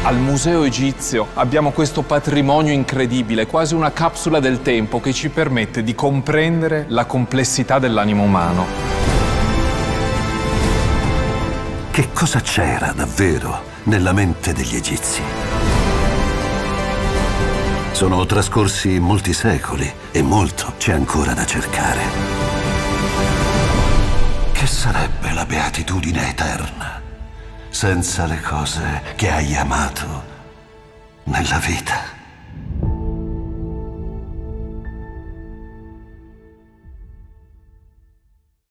Al Museo Egizio abbiamo questo patrimonio incredibile, quasi una capsula del tempo che ci permette di comprendere la complessità dell'animo umano. Che cosa c'era davvero nella mente degli egizi? Sono trascorsi molti secoli e molto c'è ancora da cercare. Che sarebbe la beatitudine eterna senza le cose che hai amato nella vita?